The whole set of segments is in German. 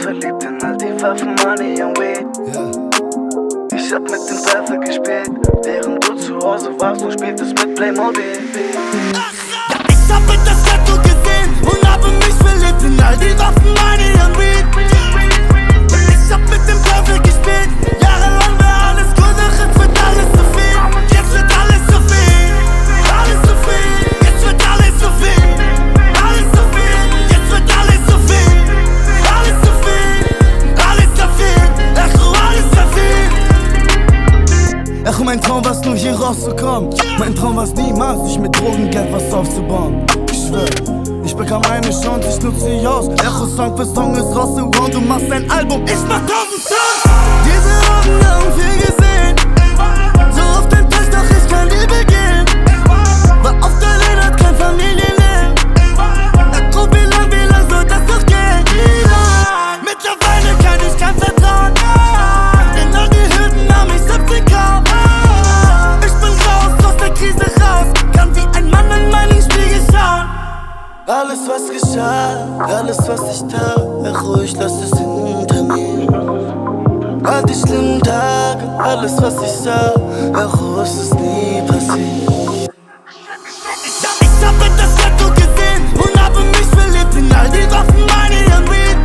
verliebt in all die Waffen, Money und Weed. Ich hab mit dem Teufel gespielt, während du zu Hause warst und spieltest mit Playmobil. Ja, ich hab mit das Tattoo gesehen und habe mich verliebt in all die Waffen, Money und Weed. Ich hab mit dem Teufel gespielt, jahrelang war alles gut, doch jetzt wird alles zu viel. Jetzt wird alles zu viel, alles zu viel. Jetzt wird alles zu viel, alles zu viel. Jetzt wird alles zu viel, alles zu viel, alles zu viel. Echo, alles zu viel. Echo, mein Traum war's nur hier rauszukommen. Mein Traum war's niemals, sich mit Drogengeld was aufzubauen. Ich schwör, ich bekam eine Chance, ich nutze sie aus. Echo, Song für Song ist raus, du machst ein Album, ich mach 1000 Songs. Diese Augen haben viel gesehen, so oft enttäuscht, doch ich kann nie begehen. War oft allein, hat kein Familienleben. Na grob, wie lang soll das doch gehen? Mittlerweile kann ich kein Vertrauen. In all die Hürden nahm ich 17K. Ich bin raus, aus der Krise raus, kann wie ein Mann in meinen Spiegel schauen. Alles was geschah, alles was ich tat, Echo, ich lass es hinter mir. All die schlimmen Tage, alles was ich sah, Echo, es ist nie passiert. Ich hab mit das Tattoo gesehen und habe mich verliebt in all die Waffen, Money und Weed.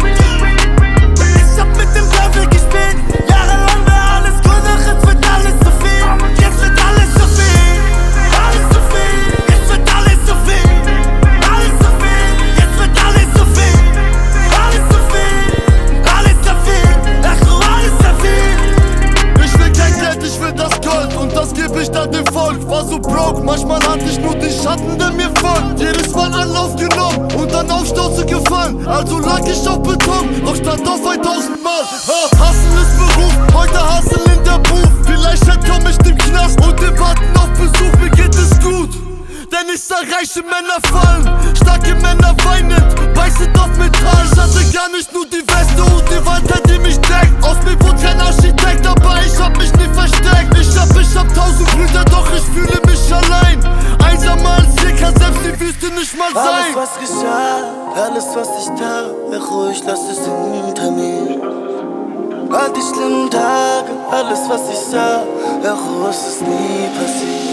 Ich hab mit dem Teufel gespielt, jahrelang war alles gut, doch jetzt wird alles zu viel. Jetzt wird alles zu viel, alles zu viel. Jetzt wird alles zu viel, alles zu viel. Jetzt wird alles zu viel, alles zu viel, alles zu viel. Echo, alles zu viel. Ich will kein Geld, ich will das Gold und das geb ich dann dem Volk. War so broke, manchmal hatte ich nur den Schatten, der mir folgt. Jedes Mal Anlauf genommen und dann auf Stürze gefallen. Also lag ich auf Beton, doch stand auf 1000 Mal. Hassen ist Beruf, heute Hassel in der Booth. Vielleicht entkomm ich dem Knast und wir warten auf Besuch, mir geht es gut. Denn ich sah reiche Männer fallen, starke Männer weinend, beißend auf Metall. Ich hatte gar nicht nur die Weste und die Waldheit, die mich deckt. Aus mir wurde kein Architekt, aber ich hab mich nie versteckt. Ich hab 1000 Brüder, doch ich fühle mich allein. Einsamer als hier kann selbst die Wüste nicht mal sein. Alles was geschah, alles was ich tat, Echo, ich lass es hinter mir. All die schlimmen Tage, alles was ich sah, Echo, es ist nie passiert.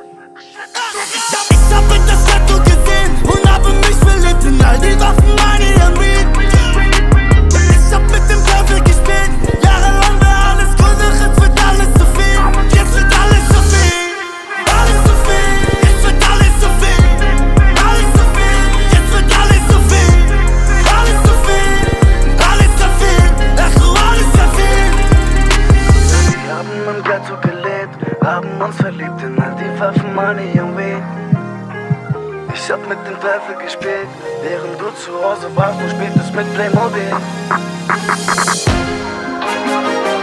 Ich hab mit das Tattoo gesehen und habe mich verliebt in all die Waffen, Money und Weed. Ich hab mit dem Teufel gespielt, jahrelang war alles gut, doch jetzt wird alles zu viel. Jetzt wird alles zu viel, alles zu viel. Jetzt wird alles zu viel, alles zu viel. Jetzt wird alles zu viel, alles zu viel, alles zu viel. Echo, alles zu viel. Wir haben im Ghetto gelebt, haben uns verliebt in all die Waffen, Money und Weed. Ich hab mit dem Teufel gespielt, während du zu Hause warst und spieltest mit Playmobil.